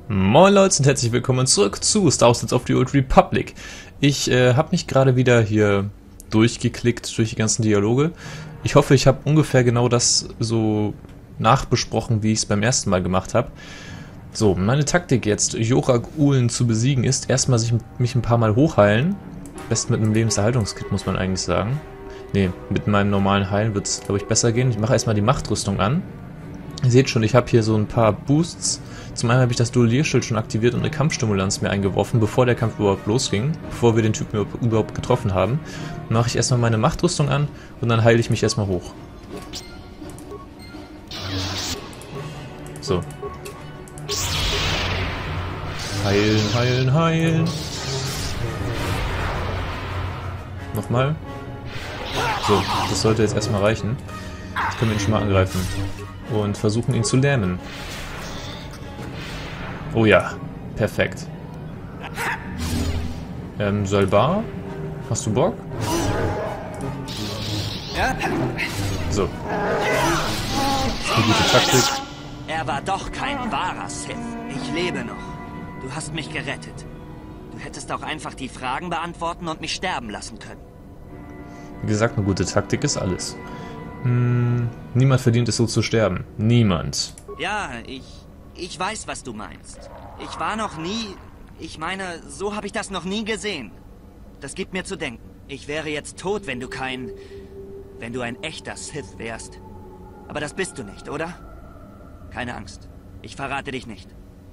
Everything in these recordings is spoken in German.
Moin Leute und herzlich willkommen zurück zu Star Wars: Knights of the Old Republic. Ich habe mich gerade wieder hier durchgeklickt durch die ganzen Dialoge. Ich hoffe, ich habe ungefähr genau das so nachbesprochen, wie ich es beim ersten Mal gemacht habe. So, meine Taktik jetzt, Yorak-Ulen zu besiegen, ist erstmal mich ein paar Mal hochheilen. Best mit einem Lebenserhaltungskit, muss man eigentlich sagen. Ne, mit meinem normalen Heilen wird es, glaube ich, besser gehen. Ich mache erstmal die Machtrüstung an. Ihr seht schon, ich habe hier so ein paar Boosts. Zum einen habe ich das Duellierschild schon aktiviert und eine Kampfstimulanz mir eingeworfen, bevor der Kampf überhaupt losging, bevor wir den Typen überhaupt getroffen haben. Dann mache ich erstmal meine Machtrüstung an und dann heile ich mich erstmal hoch. So. Heilen, heilen, heilen. Nochmal. So, das sollte jetzt erstmal reichen. Jetzt können wir ihn schon mal angreifen. Und versuchen ihn zu lähmen. Oh ja, perfekt. Solbar? Hast du Bock? So. Eine gute Taktik. Er war doch kein wahrer Sith. Ich lebe noch. Du hast mich gerettet. Du hättest auch einfach die Fragen beantworten und mich sterben lassen können. Wie gesagt, eine gute Taktik ist alles. Niemand verdient es so zu sterben. Niemand. Ja, ich weiß, was du meinst. Ich war noch nie... Ich meine, so habe ich das noch nie gesehen. Das gibt mir zu denken. Ich wäre jetzt tot, wenn du ein echter Sith wärst. Aber das bist du nicht, oder? Keine Angst. Ich verrate dich nicht.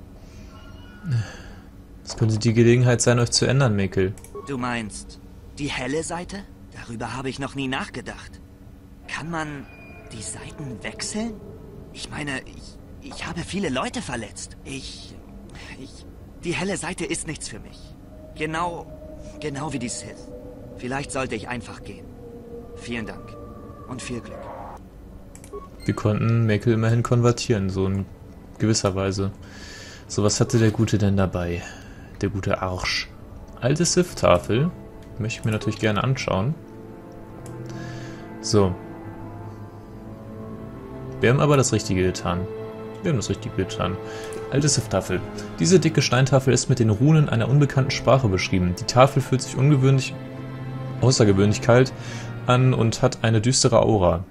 Es könnte die Gelegenheit sein, euch zu ändern, Mikkel. Du meinst die helle Seite? Darüber habe ich noch nie nachgedacht. Kann man die Seiten wechseln? Ich meine, ich habe viele Leute verletzt. Die helle Seite ist nichts für mich. Genau wie die Sith. Vielleicht sollte ich einfach gehen. Vielen Dank. Und viel Glück. Wir konnten Mikkel immerhin konvertieren, so in gewisser Weise. So, was hatte der Gute denn dabei? Der gute Arsch. Alte Sith-Tafel. Möchte ich mir natürlich gerne anschauen. So. Wir haben aber das Richtige getan. Alte Sith-Tafel. Diese dicke Steintafel ist mit den Runen einer unbekannten Sprache beschrieben. Die Tafel fühlt sich außergewöhnlich kalt an und hat eine düstere Aura.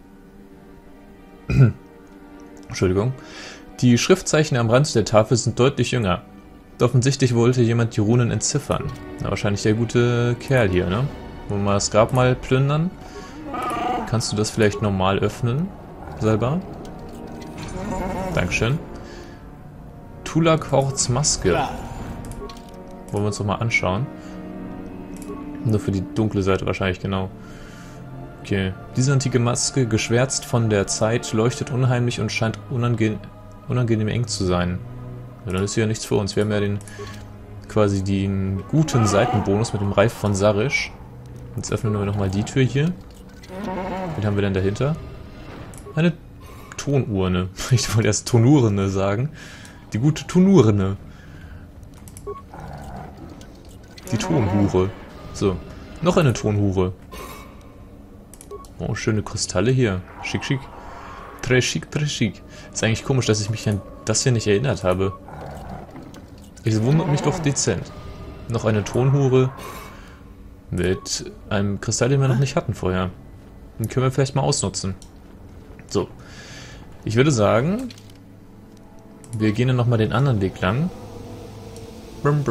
Entschuldigung. Die Schriftzeichen am Rand der Tafel sind deutlich jünger. Offensichtlich wollte jemand die Runen entziffern. Na, wahrscheinlich der gute Kerl hier, ne? Wollen wir das Grab mal plündern? Kannst du das vielleicht normal öffnen, selber? Dankeschön. Tulak-Horts Maske. Wollen wir uns doch mal anschauen. Nur für die dunkle Seite wahrscheinlich, genau. Okay. Diese antike Maske, geschwärzt von der Zeit, leuchtet unheimlich und scheint unangenehm eng zu sein. Ja, dann ist hier ja nichts für uns. Wir haben ja quasi den guten Seitenbonus mit dem Reif von Sarish. Jetzt öffnen wir nochmal die Tür hier. Wen haben wir denn dahinter? Eine Tonurne. Ich wollte erst Tonurne sagen. Die gute Tonurne. Die Tonhure. So, noch eine Tonhure. Oh, schöne Kristalle hier. Schick, schick. Très chic, très chic. Ist eigentlich komisch, dass ich mich an das hier nicht erinnert habe. Es wundert mich doch dezent. Noch eine Tonhure mit einem Kristall, den wir noch nicht hatten vorher. Den können wir vielleicht mal ausnutzen. So. Ich würde sagen, wir gehen dann nochmal den anderen Weg lang. Und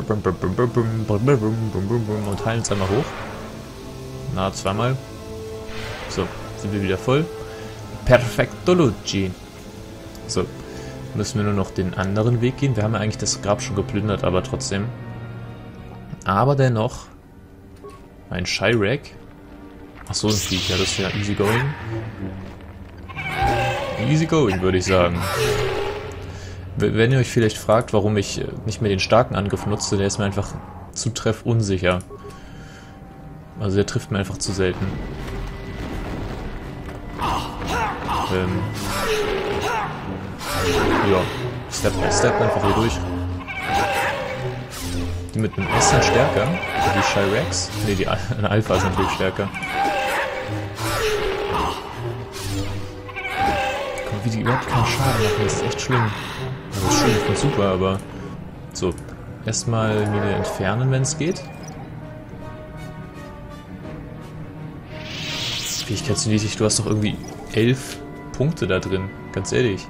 heilen uns einmal hoch. Na, zweimal. So, sind wir wieder voll. Perfecto Luigi. So, müssen wir nur noch den anderen Weg gehen. Wir haben ja eigentlich das Grab schon geplündert, aber trotzdem. Aber dennoch ein Shirek. Achso, ein Viech, ja, das ist ja easy going. Easy going, würde ich sagen. Wenn ihr euch vielleicht fragt, warum ich nicht mehr den starken Angriff nutze, der ist mir einfach zu treffunsicher. Also der trifft mir einfach zu selten. Ja, Step by Step einfach hier durch. Die mit einem S sind stärker. Die Shireks. Ne, die Alpha sind natürlich stärker. Guck mal, wie die überhaupt keinen Schaden machen. Das ist echt schlimm. Also das ist schön, ich find's super, aber So, erstmal Mine entfernen, wenn es geht. Fähigkeitsniedrig, du hast doch irgendwie 11 Punkte da drin, ganz ehrlich.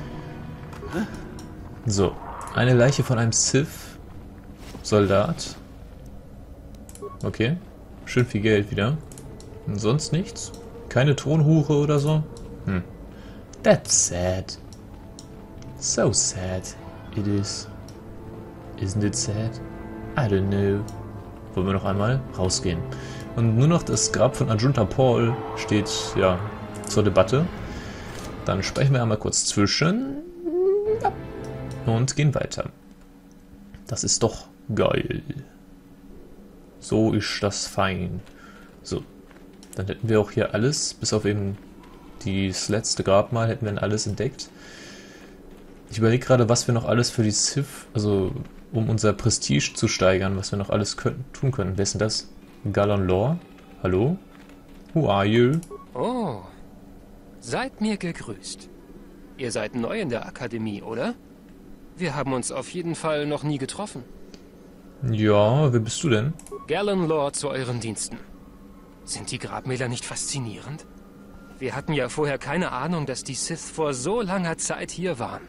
So, eine Leiche von einem Sith-Soldat. Okay, schön viel Geld wieder. Und sonst nichts? Keine Tonhure oder so? That's sad. So sad it is. Isn't it sad? I don't know. Wollen wir noch einmal rausgehen. Und nur noch das Grab von Ajunta Paul steht, ja, zur Debatte. Dann sprechen wir einmal kurz zwischen und gehen weiter. Das ist doch geil. So ist das fein. So, dann hätten wir auch hier alles, bis auf eben das letzte Grabmal, hätten wir dann alles entdeckt. Ich überlege gerade, was wir noch alles für die Sith, also um unser Prestige zu steigern, was wir noch alles tun können. Wer ist denn das? Galen Lore? Hallo? Who are you? Oh, seid mir gegrüßt. Ihr seid neu in der Akademie, oder? Wir haben uns auf jeden Fall noch nie getroffen. Ja, wer bist du denn? Galen Lore zu euren Diensten. Sind die Grabmäler nicht faszinierend? Wir hatten ja vorher keine Ahnung, dass die Sith vor so langer Zeit hier waren.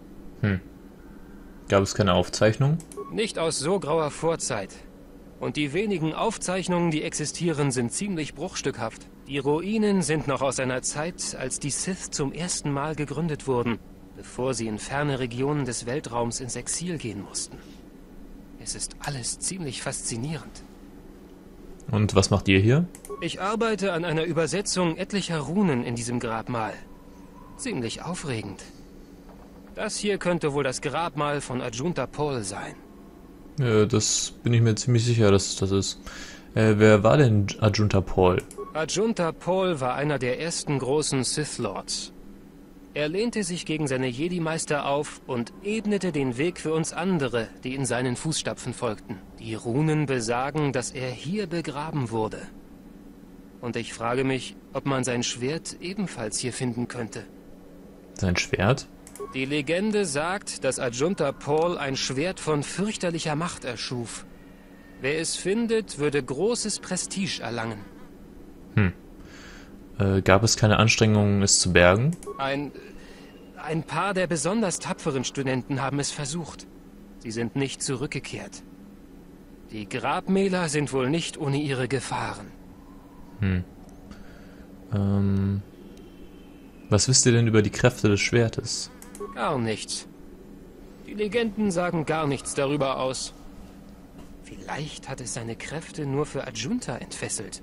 Gab es keine Aufzeichnung? Nicht aus so grauer Vorzeit. Und die wenigen Aufzeichnungen, die existieren, sind ziemlich bruchstückhaft. Die Ruinen sind noch aus einer Zeit, als die Sith zum ersten Mal gegründet wurden, bevor sie in ferne Regionen des Weltraums ins Exil gehen mussten. Es ist alles ziemlich faszinierend. Und was macht ihr hier? Ich arbeite an einer Übersetzung etlicher Runen in diesem Grabmal. Ziemlich aufregend. Das hier könnte wohl das Grabmal von Ajunta Paul sein. Ja, das bin ich mir ziemlich sicher, dass es das ist. Wer war denn Ajunta Paul? Ajunta Paul war einer der ersten großen Sith Lords. Er lehnte sich gegen seine Jedi-Meister auf und ebnete den Weg für uns andere, die in seinen Fußstapfen folgten. Die Runen besagen, dass er hier begraben wurde. Und ich frage mich, ob man sein Schwert ebenfalls hier finden könnte. Sein Schwert? Die Legende sagt, dass Ajunta Paul ein Schwert von fürchterlicher Macht erschuf. Wer es findet, würde großes Prestige erlangen. Gab es keine Anstrengungen, es zu bergen? Ein paar der besonders tapferen Studenten haben es versucht. Sie sind nicht zurückgekehrt. Die Grabmäler sind wohl nicht ohne ihre Gefahren. Was wisst ihr denn über die Kräfte des Schwertes? Gar nichts. Die Legenden sagen gar nichts darüber aus. Vielleicht hat es seine Kräfte nur für Ajunta entfesselt.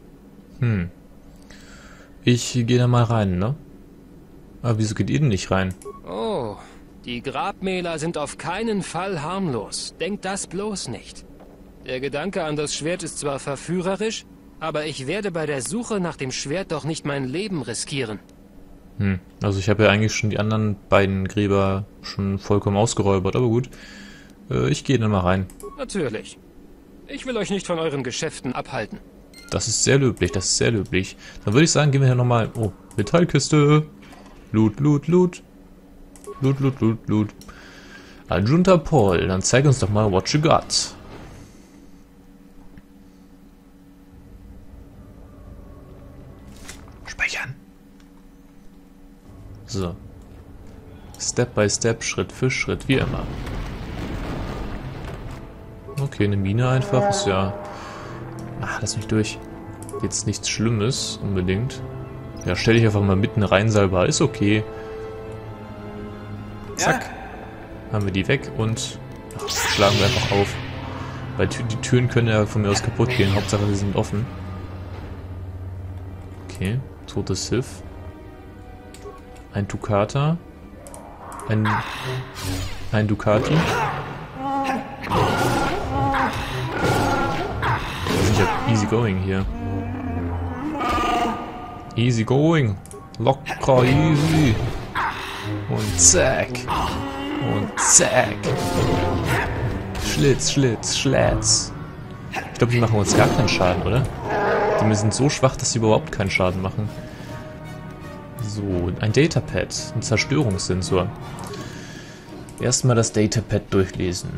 Ich gehe da mal rein, ne? Aber wieso geht ihr denn nicht rein? Oh, die Grabmäler sind auf keinen Fall harmlos. Denkt das bloß nicht. Der Gedanke an das Schwert ist zwar verführerisch, aber ich werde bei der Suche nach dem Schwert doch nicht mein Leben riskieren. Also ich habe ja eigentlich schon die anderen beiden Gräber schon vollkommen ausgeräubert, aber gut. Ich gehe dann mal rein. Natürlich. Ich will euch nicht von euren Geschäften abhalten. Das ist sehr löblich, das ist sehr löblich. Dann würde ich sagen, gehen wir hier nochmal... Oh, Metallkiste. Loot, Loot, Loot. Loot, Loot, Loot, Loot. Ajunta Paul, dann zeig uns doch mal, what you got. Speichern. So. Step by Step, Schritt für Schritt, wie immer. Okay, eine Mine einfach, ist ja... Ach, lass mich durch. Jetzt nichts Schlimmes, unbedingt. Ja, stell dich einfach mal mitten rein, Salva, ist okay. Zack. Ja. Haben wir die weg und... Ach, schlagen wir einfach auf. Weil die Türen können ja von mir aus kaputt gehen, Hauptsache sie sind offen. Okay, totes Sith. Ein Tukata. Ein Ducati. Wir sind ja easy going hier. Easy going. Locker easy. Und zack. Und zack. Schlitz, Schlitz, Schlätz. Ich glaube, die machen uns gar keinen Schaden, oder? Die sind so schwach, dass sie überhaupt keinen Schaden machen. So, ein Datapad, ein Zerstörungssensor. Erstmal das Datapad durchlesen.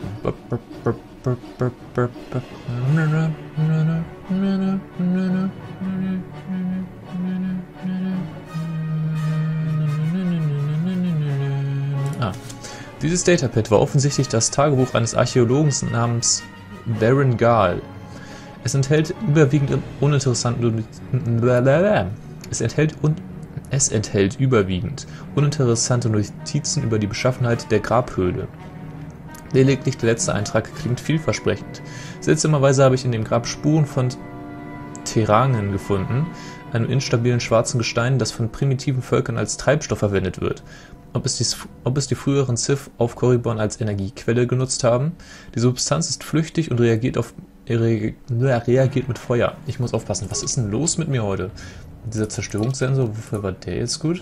Dieses Datapad war offensichtlich das Tagebuch eines Archäologen namens Baron Gall. Es enthält überwiegend uninteressante Notizen über die Beschaffenheit der Grabhöhle. Lediglich der letzte Eintrag klingt vielversprechend. Seltsamerweise habe ich in dem Grab Spuren von Terrangen gefunden, einem instabilen schwarzen Gestein, das von primitiven Völkern als Treibstoff verwendet wird. Ob es die früheren Sith auf Korriban als Energiequelle genutzt haben? Die Substanz ist flüchtig und reagiert mit Feuer. Ich muss aufpassen, was ist denn los mit mir heute? Dieser Zerstörungssensor, wofür war der jetzt gut?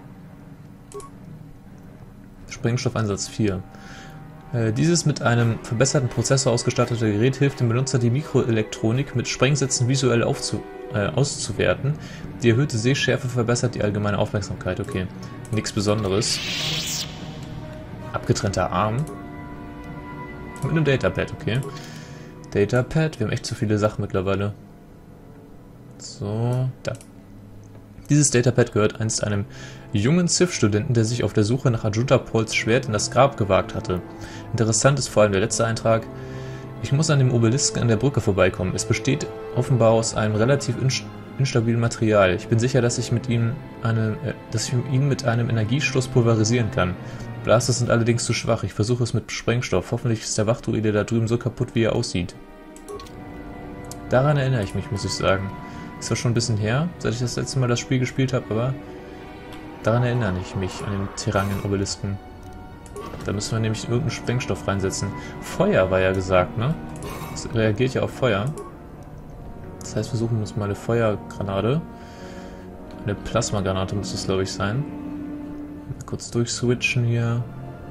Sprengstoffeinsatz 4. Dieses mit einem verbesserten Prozessor ausgestattete Gerät hilft dem Benutzer, die Mikroelektronik mit Sprengsätzen visuell auszuwerten. Die erhöhte Sehschärfe verbessert die allgemeine Aufmerksamkeit. Okay, nichts Besonderes. Abgetrennter Arm. Mit einem Datapad, okay. Datapad, wir haben echt zu viele Sachen mittlerweile. So, da. Dieses Datapad gehört einst einem jungen Sith-Studenten, der sich auf der Suche nach Ajunta Pols Schwert in das Grab gewagt hatte. Interessant ist vor allem der letzte Eintrag. Ich muss an dem Obelisken an der Brücke vorbeikommen. Es besteht offenbar aus einem relativ instabilen Material. Ich bin sicher, dass ich ihn mit einem Energiestoß pulverisieren kann. Blaster sind allerdings zu schwach. Ich versuche es mit Sprengstoff. Hoffentlich ist der Wachdruide da drüben so kaputt, wie er aussieht. Daran erinnere ich mich, muss ich sagen. Ist zwar schon ein bisschen her, seit ich das letzte Mal das Spiel gespielt habe, aber daran erinnere ich mich, an den Terrangen-Obelisken. Da müssen wir nämlich irgendeinen Sprengstoff reinsetzen. Feuer war ja gesagt, ne? Das reagiert ja auf Feuer. Das heißt, wir suchen uns mal eine Feuergranate. Eine Plasmagranate muss es, glaube ich, sein. Mal kurz durchswitchen hier.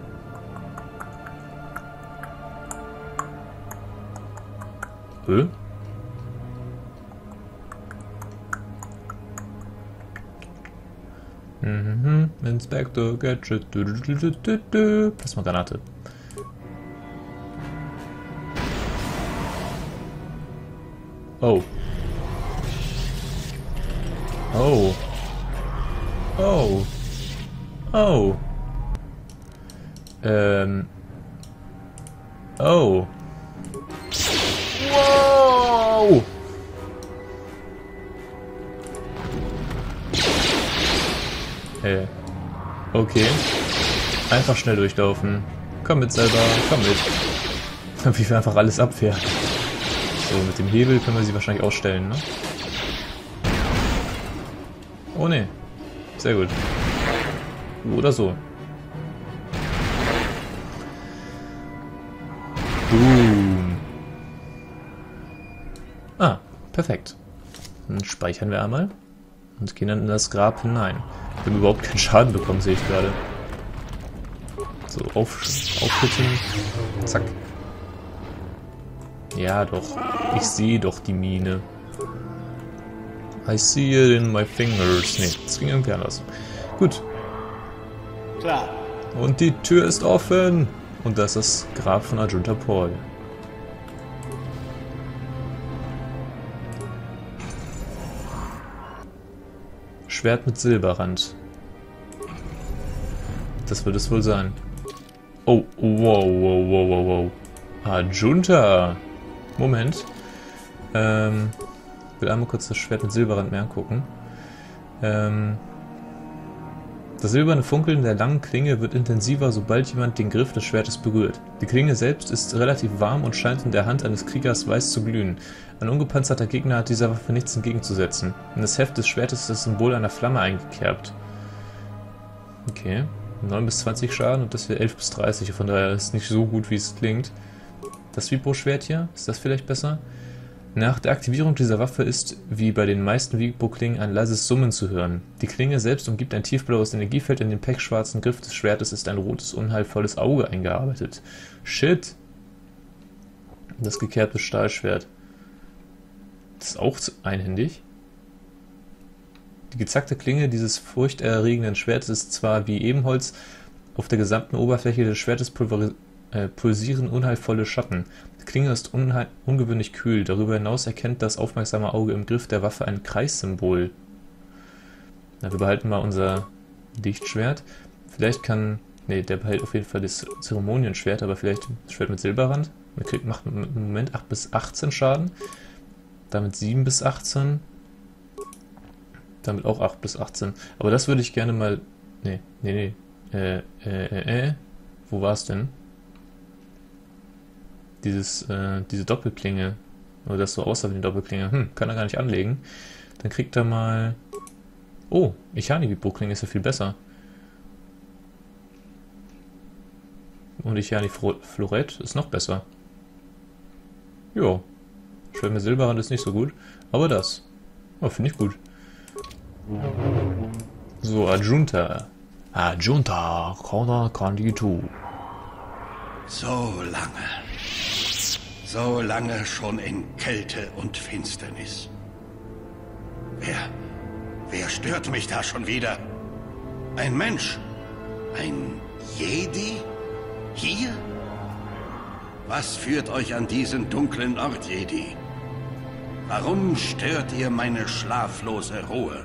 Inspector Gadget. Plasmagranate. Oh. Oh. Oh. Oh. Oh. Wow. Okay. Einfach schnell durchlaufen. Komm mit selber, komm mit. Wie wir einfach alles abwehren. So, mit dem Hebel können wir sie wahrscheinlich ausstellen, ne? Oh ne. Sehr gut. Oder so. Boom. Ah, perfekt. Dann speichern wir einmal. Und gehen dann in das Grab hinein. Wir haben überhaupt keinen Schaden bekommen, sehe ich gerade. So, aufschütten. Zack. Ja, doch. Ich sehe doch die Mine. I see it in my fingers. Ne, das ging irgendwie anders. Gut. Klar. Und die Tür ist offen. Und das ist das Grab von Ajunta Pol. Schwert mit Silberrand. Das wird es wohl sein. Oh, wow, wow, wow, wow, wow. Ajunta. Moment. Will einmal kurz das Schwert mit Silberrand mehr angucken. Das silberne Funkeln der langen Klinge wird intensiver, sobald jemand den Griff des Schwertes berührt. Die Klinge selbst ist relativ warm und scheint in der Hand eines Kriegers weiß zu glühen. Ein ungepanzerter Gegner hat dieser Waffe nichts entgegenzusetzen. In das Heft des Schwertes ist das Symbol einer Flamme eingekerbt. Okay. 9 bis 20 Schaden und das wäre 11 bis 30. Von daher ist es nicht so gut, wie es klingt. Das Vibro-Schwert hier, ist das vielleicht besser? Nach der Aktivierung dieser Waffe ist, wie bei den meisten Vibro-Klingen, ein leises Summen zu hören. Die Klinge selbst umgibt ein tiefblaues Energiefeld, in den pechschwarzen Griff des Schwertes ist ein rotes, unheilvolles Auge eingearbeitet. Shit! Das gekerbte Stahlschwert. Das ist auch einhändig. Die gezackte Klinge dieses furchterregenden Schwertes ist zwar wie Ebenholz Auf der gesamten Oberfläche des Schwertes pulsieren unheilvolle Schatten. Die Klinge ist ungewöhnlich kühl. Darüber hinaus erkennt das aufmerksame Auge im Griff der Waffe ein Kreissymbol. Na, wir behalten mal unser Lichtschwert. Vielleicht kann... Ne, der behält auf jeden Fall das Zeremonienschwert, aber vielleicht ein Schwert mit Silberrand. Macht im Moment 8 bis 18 Schaden. Damit 7 bis 18. Damit auch 8 bis 18. Aber das würde ich gerne mal... Nee. Wo war es denn? Diese Doppelklinge. Oder das so aussah wie eine Doppelklinge. Kann er gar nicht anlegen. Dann kriegt er mal... Oh, Ichani-Vibro-Klinge ist ja viel besser. Und Ichani-Florett ist noch besser. Jo. Schwert mit Silberrand ist nicht so gut. Aber das. Oh, finde ich gut. So, Adjunta. Adjunta, Kona Kanditu. So lange schon in Kälte und Finsternis. Wer stört mich da schon wieder? Ein Mensch? Ein Jedi? Hier? Was führt euch an diesen dunklen Ort, Jedi? Warum stört ihr meine schlaflose Ruhe?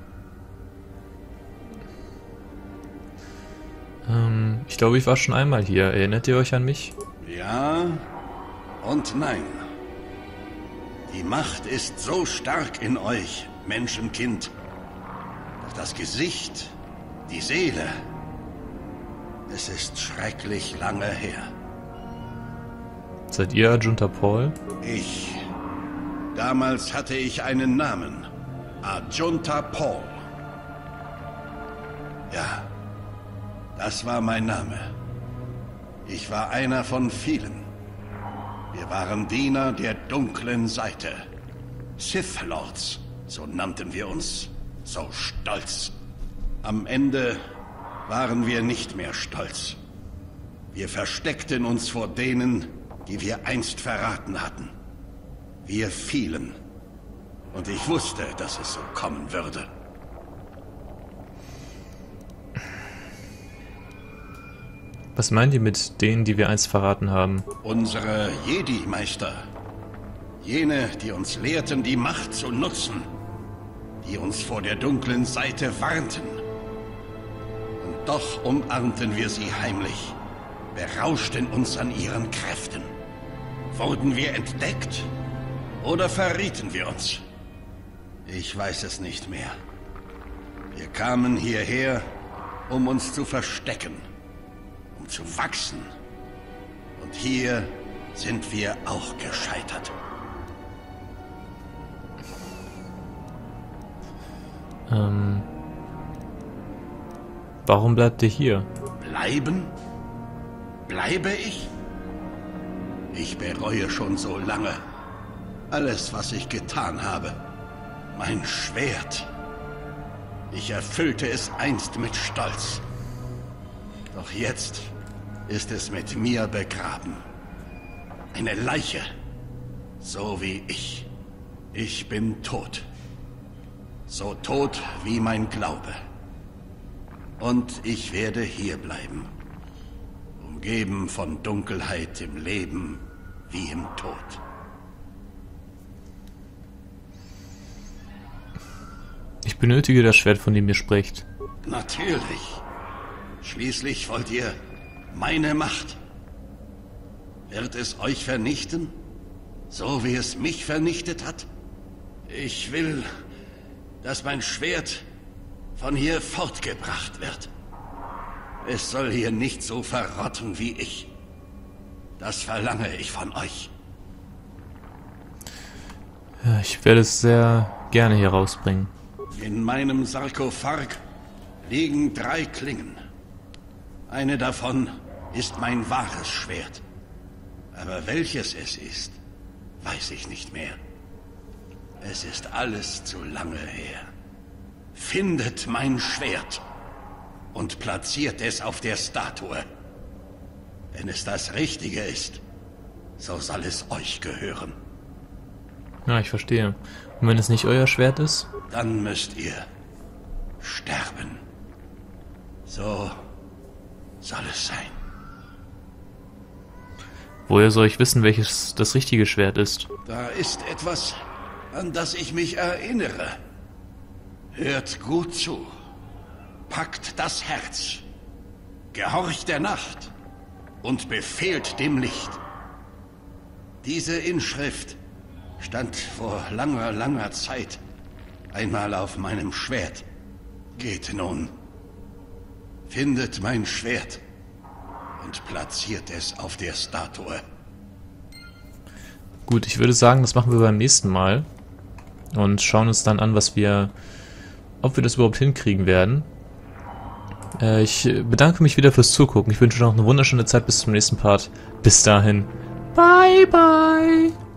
Ich glaube, ich war schon einmal hier. Erinnert ihr euch an mich? Ja und nein. Die Macht ist so stark in euch, Menschenkind. Doch das Gesicht, die Seele, es ist schrecklich lange her. Seid ihr Adjunta Paul? Damals hatte ich einen Namen. Adjunta Paul. Ja, das war mein Name. Ich war einer von vielen. Wir waren Diener der dunklen Seite. Sith Lords, so nannten wir uns. So stolz. Am Ende waren wir nicht mehr stolz. Wir versteckten uns vor denen, die wir einst verraten hatten. Wir fielen. Und ich wusste, dass es so kommen würde. Was meint ihr mit denen, die wir einst verraten haben? Unsere Jedi-Meister. Jene, die uns lehrten, die Macht zu nutzen. Die uns vor der dunklen Seite warnten. Und doch umarmten wir sie heimlich. Berauschten uns an ihren Kräften. Wurden wir entdeckt? Oder verrieten wir uns? Ich weiß es nicht mehr. Wir kamen hierher, um uns zu verstecken. Um zu wachsen. Und hier sind wir auch gescheitert. Warum bleibt ihr hier? Bleiben? Bleibe ich? Ich bereue schon so lange. Alles, was ich getan habe. Mein Schwert. Ich erfüllte es einst mit Stolz. Doch jetzt ist es mit mir begraben. Eine Leiche. So wie ich. Ich bin tot. So tot wie mein Glaube. Und ich werde hier bleiben. Umgeben von Dunkelheit im Leben wie im Tod. Ich benötige das Schwert, von dem ihr sprecht. Natürlich. Schließlich wollt ihr meine Macht. Wird es euch vernichten? So wie es mich vernichtet hat? Ich will, dass mein Schwert von hier fortgebracht wird. Es soll hier nicht so verrotten wie ich. Das verlange ich von euch. Ja, ich werde es sehr gerne hier rausbringen. In meinem Sarkophag liegen 3 Klingen. Eine davon ist mein wahres Schwert. Aber welches es ist, weiß ich nicht mehr. Es ist alles zu lange her. Findet mein Schwert und platziert es auf der Statue. Wenn es das Richtige ist, so soll es euch gehören. Ja, ich verstehe. Und wenn es nicht euer Schwert ist? Dann müsst ihr sterben. So soll es sein? Woher soll ich wissen, welches das richtige Schwert ist? Da ist etwas, an das ich mich erinnere. Hört gut zu. Packt das Herz. Gehorcht der Nacht und befehlt dem Licht. Diese Inschrift stand vor langer, langer Zeit einmal auf meinem Schwert. Geht nun. Findet mein Schwert und platziert es auf der Statue. Gut, ich würde sagen, das machen wir beim nächsten Mal. Und schauen uns dann an, ob wir das überhaupt hinkriegen werden. Ich bedanke mich wieder fürs Zugucken. Ich wünsche noch eine wunderschöne Zeit bis zum nächsten Part. Bis dahin. Bye, bye.